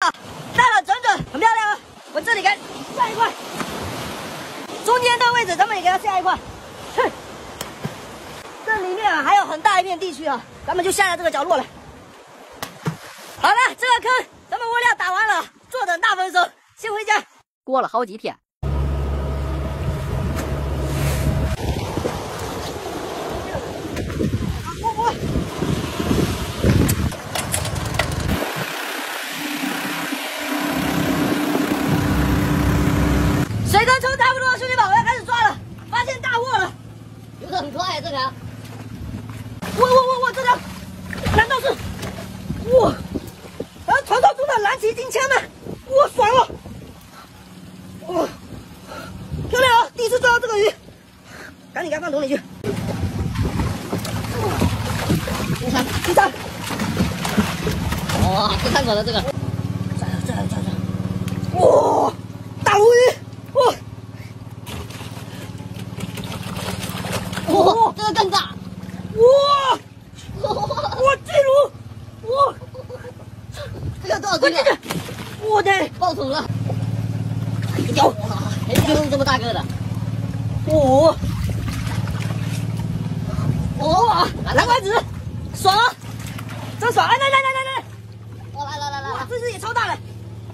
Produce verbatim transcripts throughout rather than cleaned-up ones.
带了整整，很漂亮啊！我这里给下一块，中间这个位置咱们也给它下一块。哼，这里面啊还有很大一片地区啊，咱们就下在这个角落了。好了，这个坑咱们物料打完了，坐等大丰收，先回家。 过了好几天。 水坑抽差不多了，兄弟们，我要开始抓了。发现大货了， 游得很快啊，这条。 我我我我这条，难道是哇？然后传说中的蓝鳍金枪呢？哇，爽了！哇，漂亮啊！第一次抓到这个鱼，赶紧给它放桶里去。金枪，金枪！ 哇，不看准了这个。 再来再来再来！哇，大鲈鱼！ 哇！ 哇，这个更大！ 哇！哇，巨鲈！哇！ 这个多少斤啊？ 我的爆桶了！ 一条， 没见过这么大个的。 哇！哇！蓝瓜子，爽啊！真爽！哎，来来来来来！ 哇，来来来来哇，这只也超大了！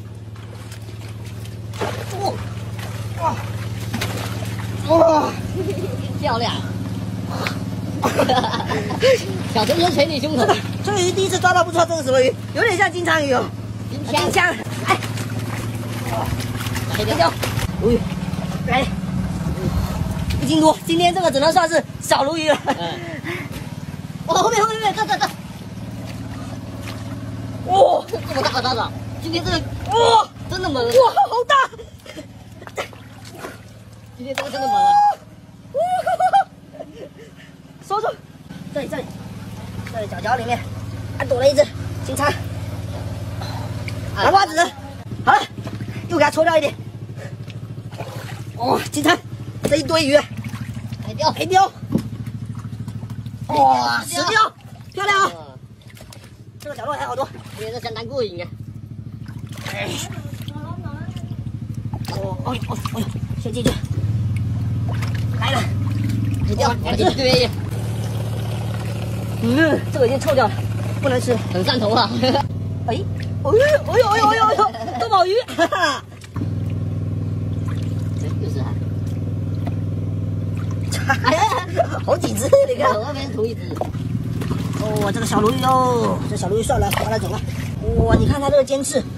哇！ 哇哇， 漂亮！小陈说捶你胸口。 这个鱼第一次抓到，不知道这是什么鱼，有点像金枪鱼哦。 金金枪，哎， 黑雕， 鲈鱼，来，一斤多。今天这个只能算是小鲈鱼了。 嗯。哇，后面后面后面，这这这。 哇， 这么大的大掌，今天这个哇， 真的猛！ 哇，好大！ 今天这个真的猛了！ 收住，这里这里，这里角角里面还躲了一只金叉，蓝瓜子。好了，又给它抽掉一点。哦，金叉，这一堆鱼， 黑雕， 黑雕，哇，石雕，漂亮啊！这个角落还好多， 今天这相当过瘾啊！ 哎，哦哦哦，哎呦，先进去。 来了， 黑雕，一堆。 嗯，这个已经臭掉了，不能吃， 很上头啊！ 哎，哎呦哎呦哎呦哎呦哎呦，多宝鱼，哈哈， 这又是哈，好几只，你看， 我那边同一只。 哦，这个小鲈鱼哦，这小鲈鱼算了，把它走了。哇，你看它这个尖刺，